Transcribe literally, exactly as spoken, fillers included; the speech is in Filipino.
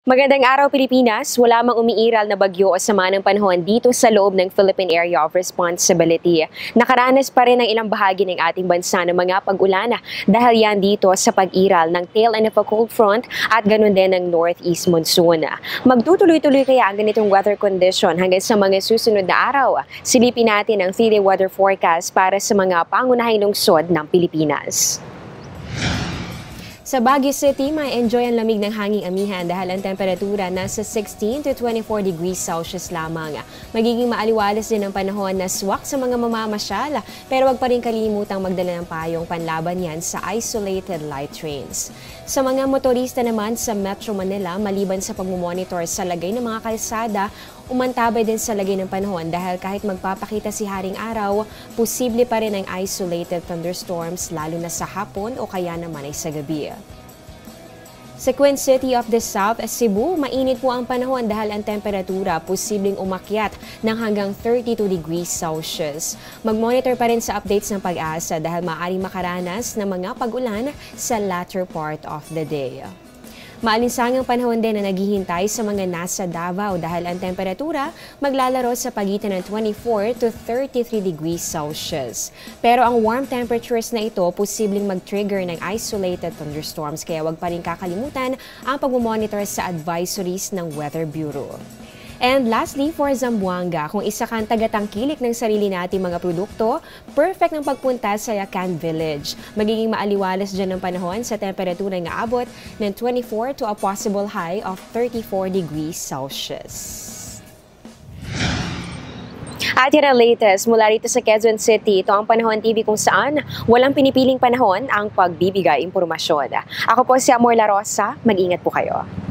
Magandang araw Pilipinas, wala mang umiiral na bagyo o sama ng panahon dito sa loob ng Philippine Area of Responsibility. Nakaranas pa rin ang ilang bahagi ng ating bansa ng mga pag-ulan dahil yan dito sa pag-iral ng tail end of a cold front at ganun din ng northeast monsoon. Magtutuloy-tuloy kaya ang ganitong weather condition hanggang sa mga susunod na araw. Silipin natin ang three-day weather forecast para sa mga pangunahing lungsod ng Pilipinas. Sa Baguio City, may enjoy ang lamig ng hanging amihan dahil ang temperatura nasa sixteen to twenty-four degrees Celsius lamang. Magiging maaliwalas din ang panahon na swak sa mga mamamasyal, pero wag pa rin kalimutang magdala ng payong panlaban yan sa isolated light rains. Sa mga motorista naman sa Metro Manila, maliban sa pagmumonitor sa lagay ng mga kalsada, umantabay din sa lagay ng panahon dahil kahit magpapakita si Haring Araw, posible pa rin ang isolated thunderstorms lalo na sa hapon o kaya naman ay sa gabi. Sa Queen City of the South, Cebu, mainit po ang panahon dahil ang temperatura posibleng umakyat ng hanggang thirty-two degrees Celsius. Mag-monitor pa rin sa updates ng pag-asa dahil maaaring makaranas ng mga pag-ulan sa latter part of the day. Maalinsangang panahon din na naghihintay sa mga nasa Davao dahil ang temperatura maglalaro sa pagitan ng twenty-four to thirty-three degrees Celsius. Pero ang warm temperatures na ito posibleng mag-trigger ng isolated thunderstorms kaya wag pa rin kakalimutan ang pag-monitor sa advisories ng Weather Bureau. And lastly, for Zamboanga, kung isa kang tagatangkilik ng sarili nating mga produkto, perfect ng pagpunta sa Yakan Village. Magiging maaliwalas dyan ng panahon sa temperatura ng aabot ng twenty-four to a possible high of thirty-four degrees Celsius. At yan ang latest mula rito sa Quezon City. Ito ang Panahon T V kung saan walang pinipiling panahon ang pagbibigay impormasyon. Ako po si Amor La Rosa. Mag-ingat po kayo.